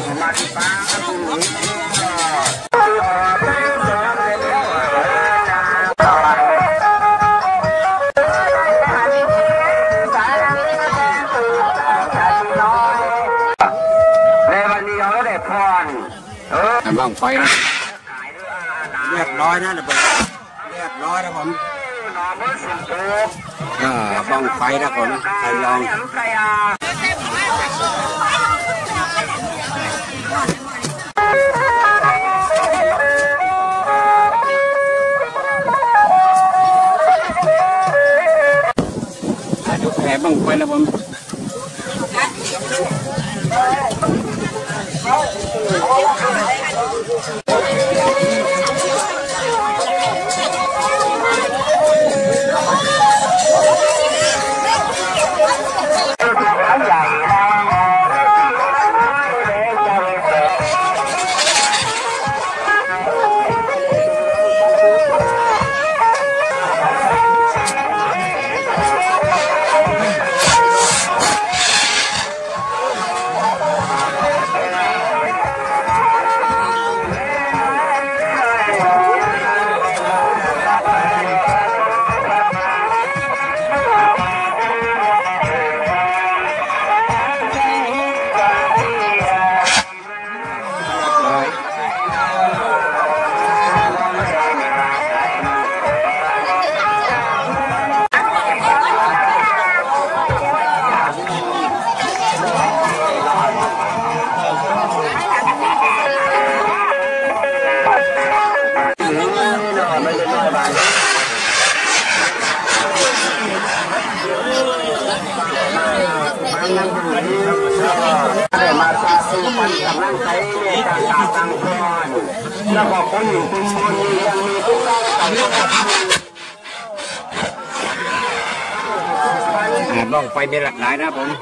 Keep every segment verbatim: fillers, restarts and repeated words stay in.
บ้างไฟนะเรียบร้อยนะเดี๋ยวเรียบร้อยนะผมอ่าบ้างไฟนะผมใครลองดูแผลบ้างไฟนะผมมาสร้างสุขวัญกำลังใจในการต่างต่างคนแล้วก็คนอยู่คนคนยังมีทุกข์ต่างๆบ้องไฟมีหลากหลายนะผม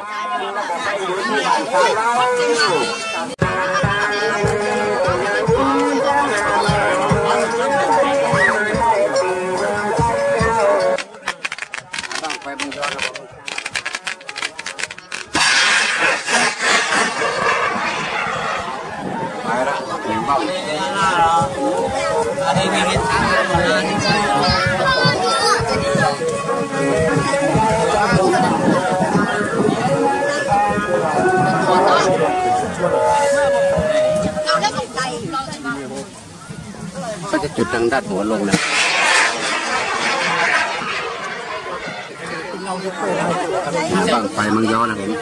บ้องไฟบางย้อนนะผมไปละหนึ่งบ้องก็จะจุดทางด้านหัวลงนะบ้างไฟมังย้อนนะผม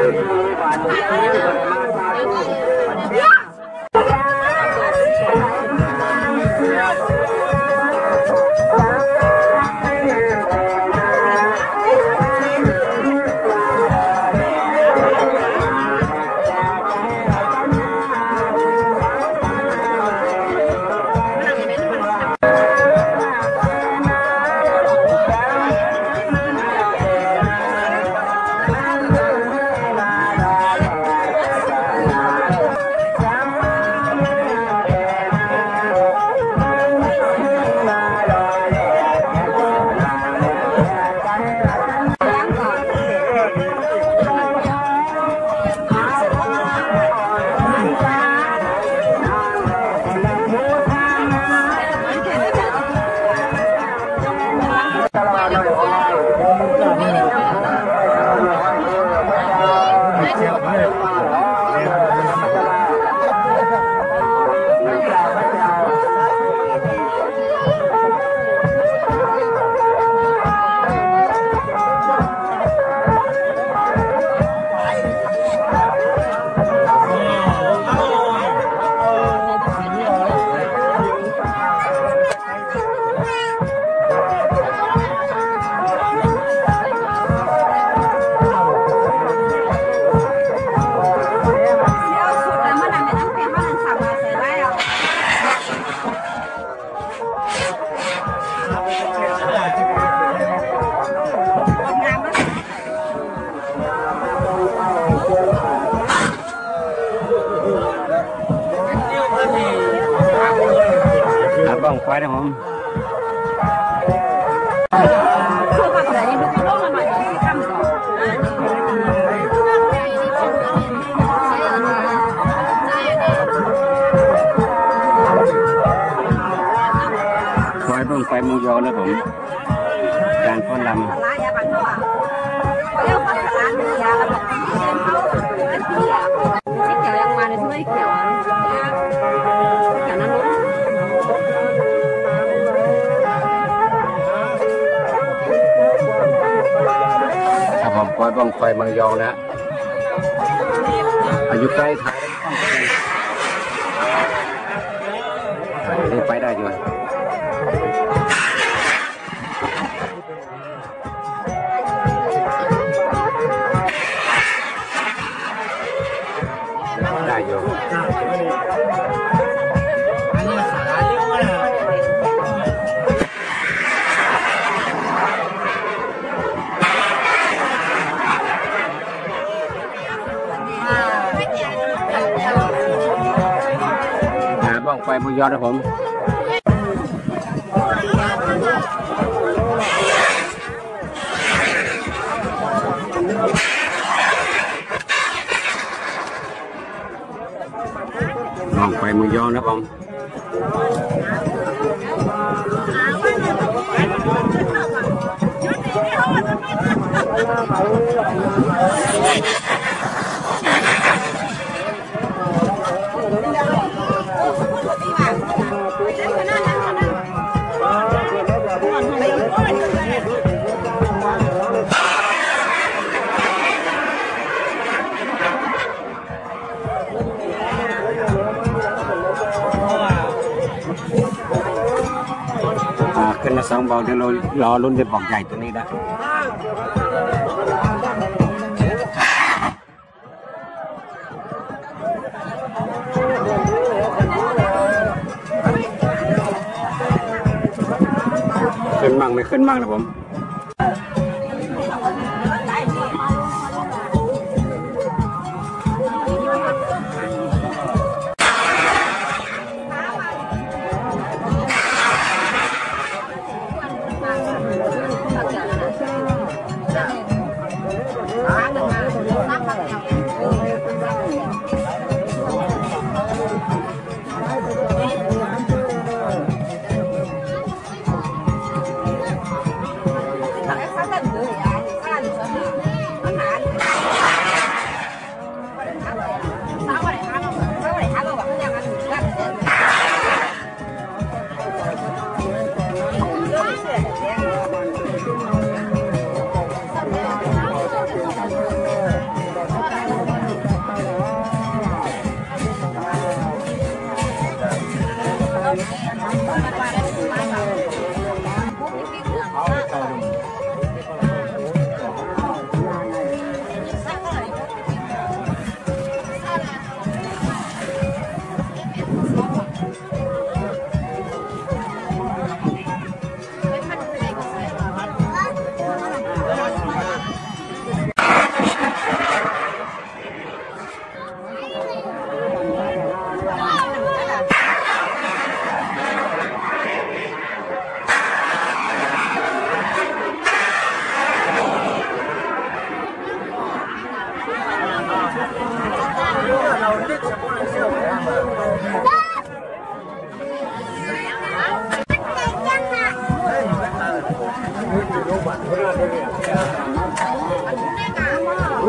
บ้องไฟนะผมไฟบ้องไฟมูยอนะผมการฟ้อนรำคอยบ้องไฟมังยองนะอายุใกล้ไทยนี่ไปได้อยู่ได้อยู่บ้องไฟมุยอดนะผมบ้องไฟมุยอดนะผมขึ้นมาสองบอกเดี๋ยวเรารอลุ้นในบอกใหญ่ตัวนี้นะขึ้นมั่งไม่ขึ้นมั่งนะผม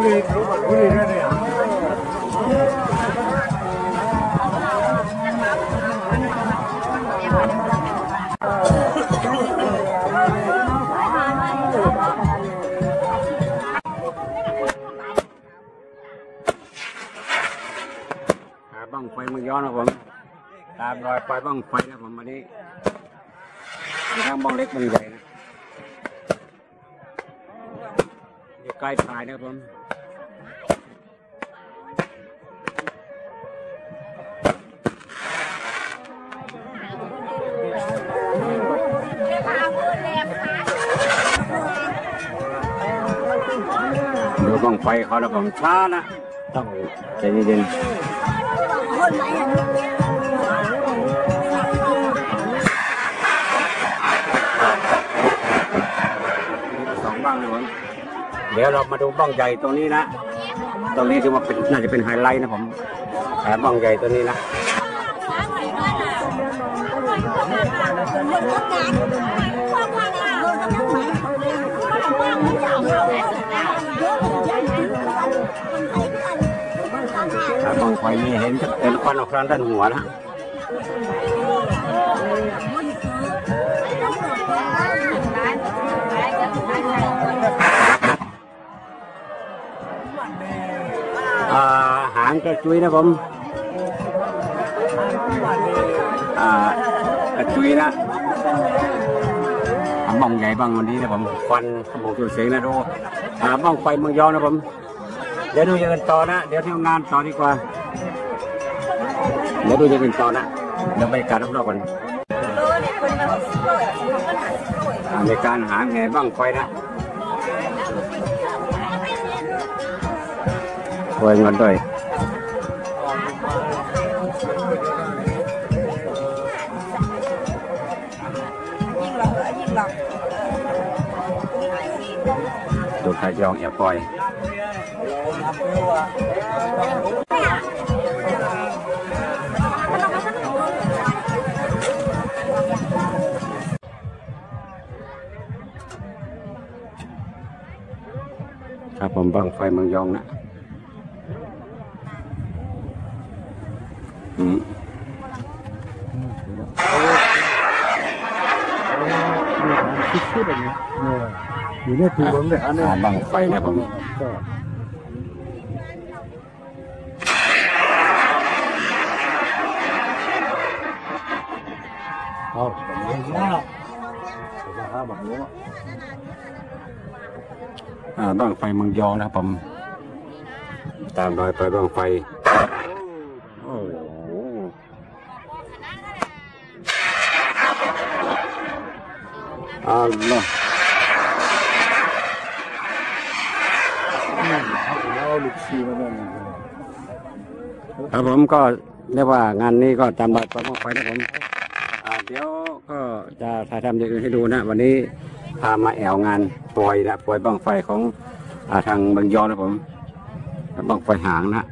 รีบุรีนั่นเนี่ยบ้างไฟมันย้อนนะผมตามรอยไฟบ้างไฟนะผมวันนี้ทั้งบ้างเล็กบ้างใหญ่นะอยู่ใกล้ถ่ายนะผมดูบ้างไฟเขาแล้วผมช้านะต้องใจเย็นสองบ้างเลยผมเดี๋ยวเรามาดูบ้างใหญ่ตรงนี้นะตรงนี้ถือว่าเป็นน่าจะเป็นไฮไลท์นะผมบ้างใหญ่ตัวนี้นะบ้างไฟนี่เห็นเห็นควันออกทางด้านหัวนะหางกระจุยนะผมกระจุยนะบ้องใหญ่บ้างวันนี้นะผมควันขโมงตัวเสียงนะดูบ้องไฟเมืองยองนะผมเดี๋ยวดูอย่างอื่นต่อนะเดี๋ยวที่งานต่อดีกว่าเดี๋ยวดูอย่างอื่นต่อนะเดี๋ยวบรรยากาศรอบๆกันในการหาแง่บ้างไฟนะไฟเงินด้วยดูไทยยองอย่าปล่อยครับผมบังไฟเมืองยองนะอืมอยู่เนี่ยคือผมเนี่ยอันนี้บังไฟนะผมเอาแบบนี้นะราคาแบบนี้อ่าบ้างไฟเมืองยองนะครับผมตามรอยไปบ้างไฟโอ้โหอ่าเนาะครับผมก็เรียกว่างานนี้ก็ตามรอยไปบ้างไฟนะผมเดี๋ยวก็จะถ่ายทำอย่างอื่นให้ดูนะวันนี้พามาแอวงานปล่อยนะปล่อยบ้างไฟของทางเมืองยองนะผมบ้างไฟหางนะ